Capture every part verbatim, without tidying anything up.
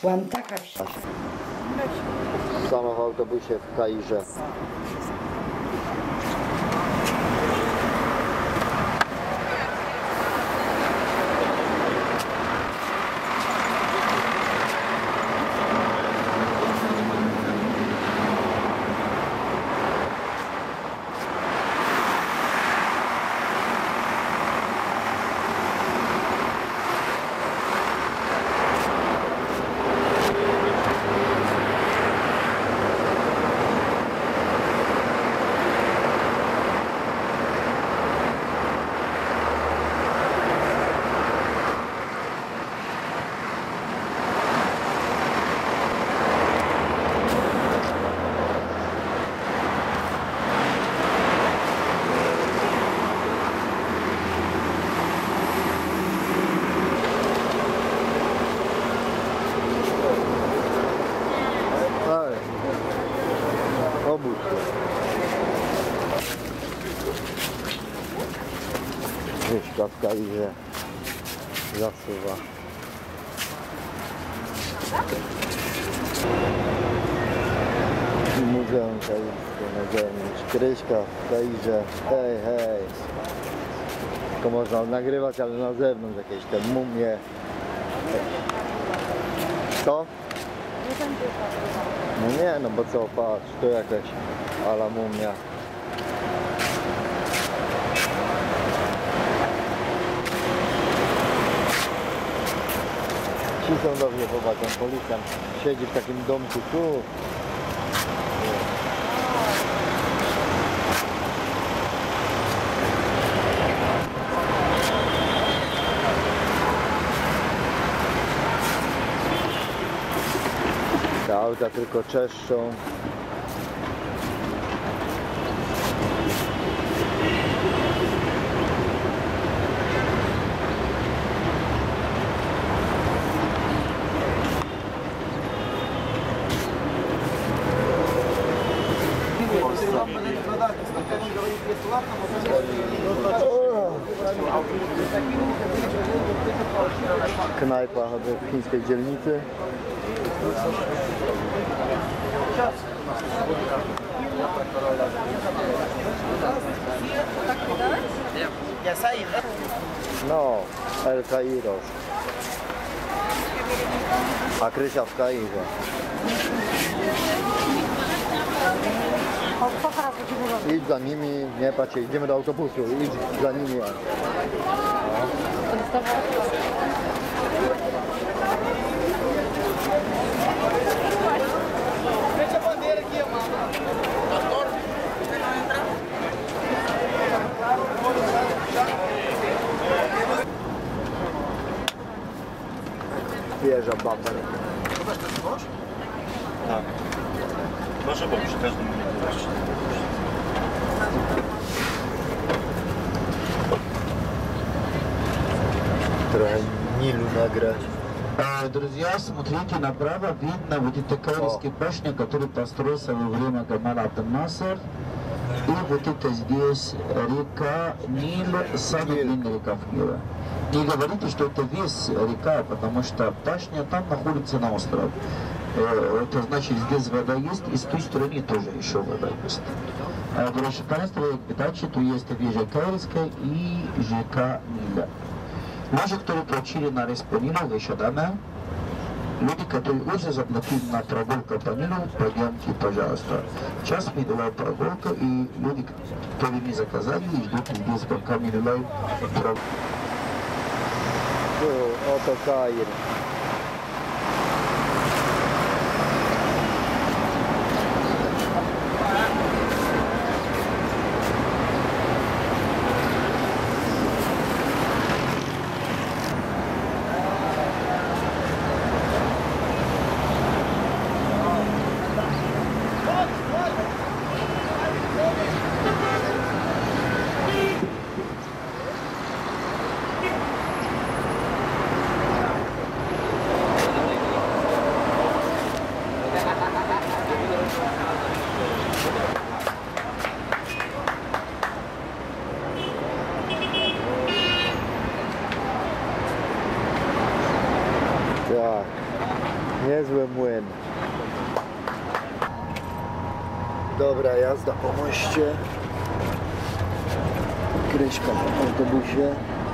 Byłam taka wściekła. Sama w autobusie w Kairze. Obóz. Wyszka w Kairze zasuwa. Muzeum Kairskie na zewnątrz. Kryśka w Kairze. Hej, hej. Tylko można nagrywać, ale na zewnątrz jakieś te mumie. Co? No nie, no bo co, patrz, tu jakaś ala mumia. Ci są dobrze, popatrzą, policjant siedzi w takim domku tu. Te auta tylko czeszczą. Knajpa w chińskiej dzielnicy. No, El Cairo. A Krysia w Kairze. Idź za nimi, nie patrz, idziemy do autobusu, idź za nimi. No. Wieża Babel. Tak. Może, bo przy każdym miejscu. Trochę Nilu наgrać. Друзья, смотрите направо, видно вот эта Каирская башня, которую построился во время Гамала Абд-ан-Наср. И вот это здесь река Нил, самая длинная река в мире. Не говорите, что это весь река, потому что башня там находится на острове. Это значит, здесь вода есть, и с той стороны тоже еще вода есть. Дорожи панство, передачи, то есть вежа Каирская и река Ниля. Люди, которые получили на рейс по Нилу, еще дана. Люди, которые уже заплатили на прогулку по Нилу, пойдемте, пожалуйста. Сейчас мы делаем прогулку, и люди, которые не заказали, ждут здесь пока мы делаем прогулку. Oto Kair. Niezły młyn. Dobra jazda po moście. Kryśka w autobusie.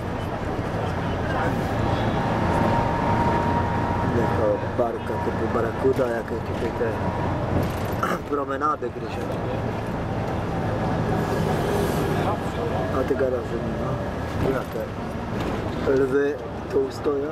Jako barka typu Barakuda, jakie tutaj te promenady Krysia. A ty gadasz, że nie ma? Jakie lwy tu stoją?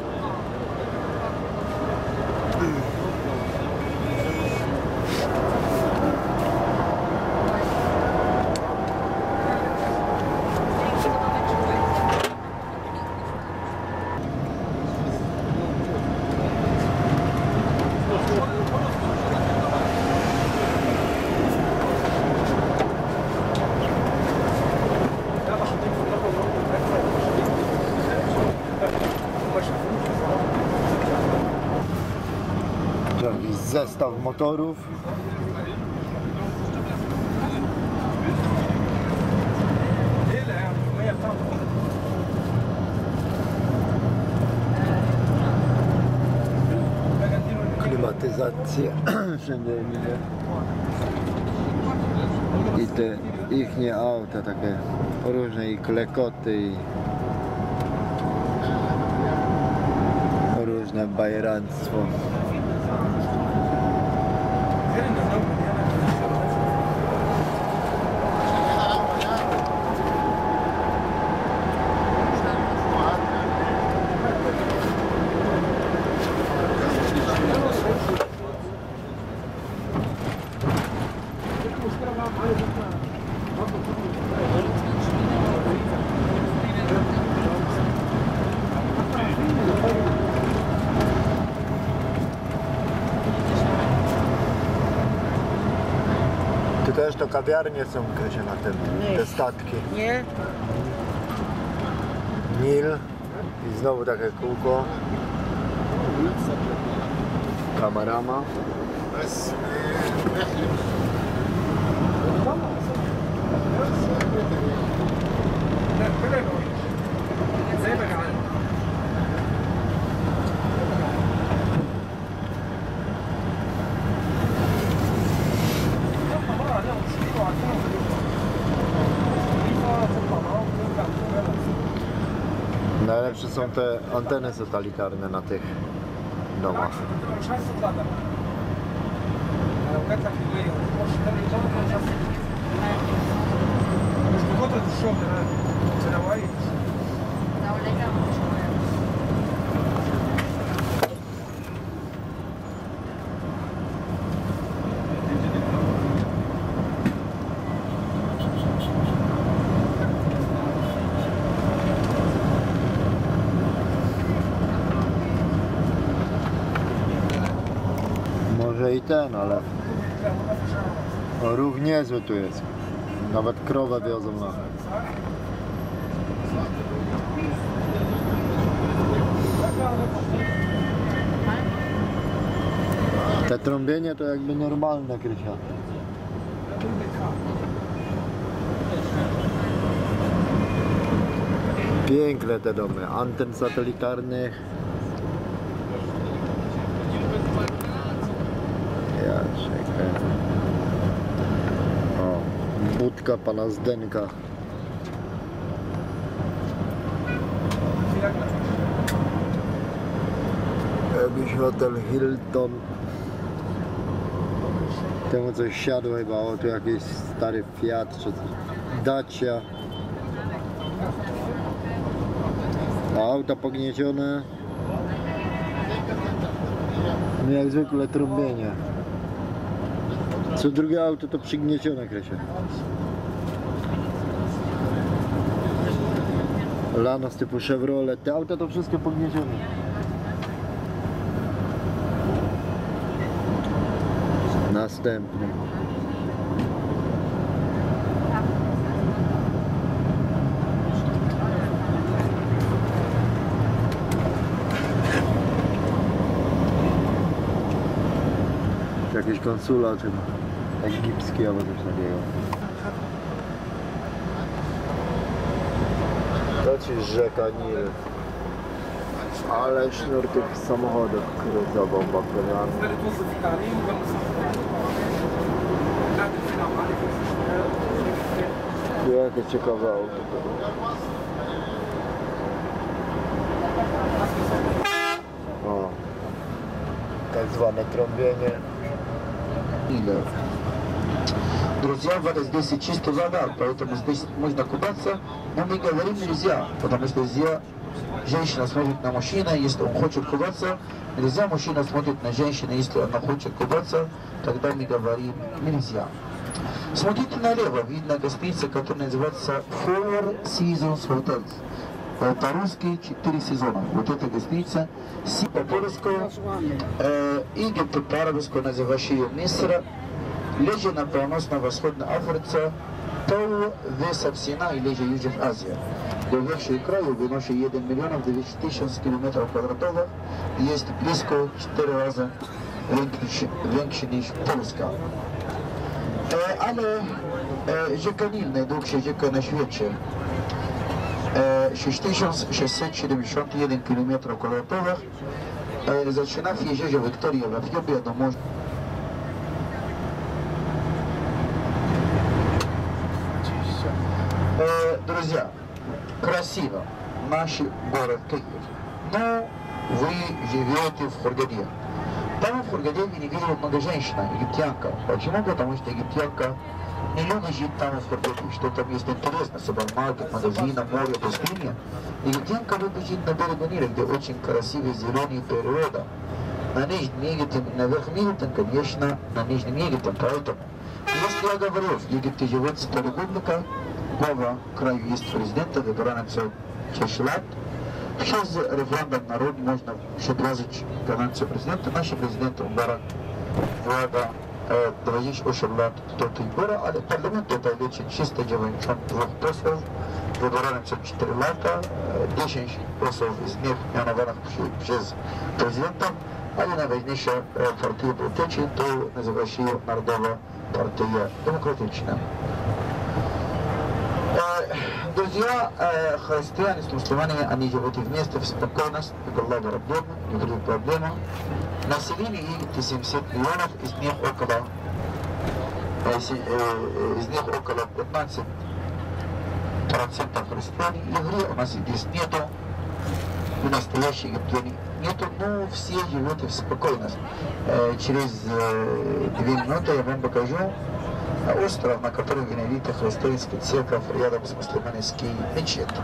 Jakiś zestaw motorów. Klimatyzacja wszędzie widzę. I te ichnie auta takie różne i klekoty i różne bajeranstwo. Tu też to kawiarnie są, Krysia, na tym, te statki. Nie? Nil i znowu takie kółko. Kamarama. Najlepsze są te anteny satelitarne na tych domach. Może i ten, ale o, ruch niezły tu jest. Nawet krowę wiozą na. Te trąbienie to jakby normalne, Krysia. Piękne te domy, anten satelitarnych. Ja czekaj. O, budka pana Zdenka. Jakiś hotel Hilton. Temu coś siadło chyba, o tu jakiś stary Fiat czy coś. Dacia. Auta pogniecione. No jak zwykle trąbienie. Co drugie auto to przygniecione, Krysia. Lanos typu Chevrolet, te auta to wszystko pogniecione. Następny. Jakiś konsulat chyba egipski albo coś takiego. To ci rzeka Nil. Ale sznur tych samochodów cruzowo bakowanych. Jakie ciekawe auto. O, tak zwane trąbienie. Ile? Друзья, вода здесь и чисто вода, поэтому здесь можно купаться, но мы говорим нельзя, потому что здесь женщина смотрит на мужчину, если он хочет купаться, нельзя, мужчина смотрит на женщину, если она хочет купаться, тогда мы говорим нельзя. Смотрите налево, видно гостиница, которая называется Four Seasons Hotels. По-русски четыре сезона. Вот эта гостиница, по-польски, Египет по-арабски называющий ее Мисра, лежит на полночно-восходной Африке, пол веса Сина и лежит Южная Азия. До верхнего края выносит один миллион двести тысяч километров квадратовых, есть близко четыре раза większy niż Polska. E, ale e, rzeka Nil, najdłuższa rzeka na świecie, e, sześć tysięcy sześćset siedemdziesiąt jeden kilometrów kwadratowych, e, zaczyna w jeziorze Wiktoria w Etiopii do morza. E, друзья, красиво, наш город Киев, но вы живете в Хургаде. Там в Хургаде вы не видели много женщин, египтянка. Почему? Потому что египтянка не любит жить там в Хургаде, что там есть интересно, супермаркет, магазин, море, пустыня. Египтянка любит жить на берегу Нила, где очень красивая зеленая природа. На Нижнем Египте, на Верхнем Египте, конечно, на Нижнем Египте, поэтому. Если я говорю, в Египте живет сто республика, Гова, краю есть президента, выбирается шесть лет. Przez referendum narod można przeprowadzić kadencję prezydenta. Nasz prezydent Mubarak włada dwadzieścia osiem lat do tej pory, ale parlament tutaj liczy trzysta dziewięćdziesiąt dwa posłów, wybrane co cztery lata, dziesięć posłów z nich mianowanych przez prezydenta, ale najważniejsza partia polityczna to nazywa się Narodowa Partia Demokratyczna. Друзья, христиане с мусульманами, они живут вместе в спокойности, Аллаху Раббим, никаких проблем. Население Египта семьдесят миллионов, из них около, из них около пятнадцать процентов христиане. Евреи у нас здесь нету, и настоящие египтяне нету, но все живут в спокойности. Через две минуты я вам покажу остров, на котором венерita христианская церковь рядом с мусульманской мечетью.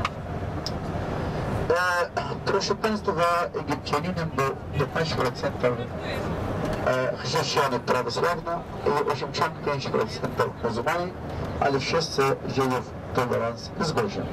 Proszę Państwa, Egipcjaninem był piętnaście procent chrześcijan prawosławnych i osiemdziesiąt pięć procent muzułmanie, ale wszyscy żyją w tolerancji i zgodzie.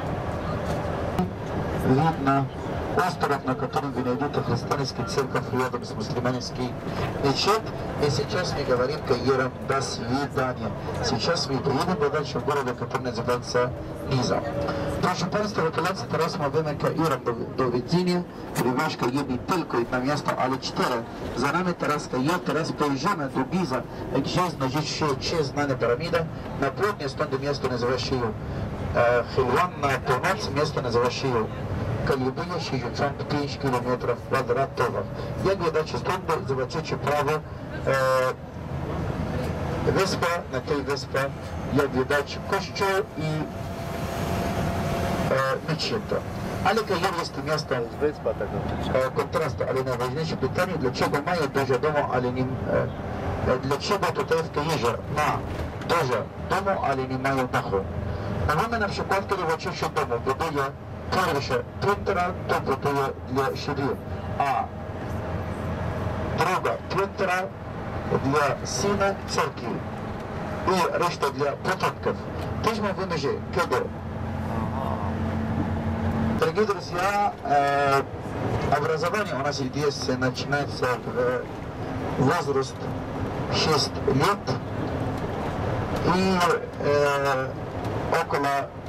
Widno остров, на котором венерita христианская церковь рядом с мусульманской мечетью. И сейчас мы говорим Каиром до свидания. Сейчас мы приедем дальше в города, который называется Низа. Proszę Państwa, gratulacje, teraz mamy Kairem do, do widzenia, ponieważ Kair nie tylko jedno miasto, ale cztery. Za nami teraz Kair, teraz pojedziemy do Giza, gdzie znajduje się trzy znane piramidy. Na południe stąd miasto nazywa się e, Hilwan, na północ miasto nazywa się Kalibia, sześćdziesiąt pięć kilometrów kwadratowych. Jak widać stąd, zobaczycie prawo, e, wyspa, na tej wyspie, jak widać kościół i e, meczeta. Ale Kair jest to miasto Wyspa taka. e, kontrastu, ale najważniejsze pytanie, dlaczego mają dużo domu, ale nie, e, dlaczego tutaj w Kairze ma dużo domu, ale nie mają dachu. Mamy na przykład, kiedy właściciel domu buduje pierwsze piętro, to buduje dla siebie, a druga piętro dla syna córki i reszta dla potomków. Też mówimy, że kiedy, дорогие друзья, э, образование у нас здесь начинается в возраст шесть лет и э, около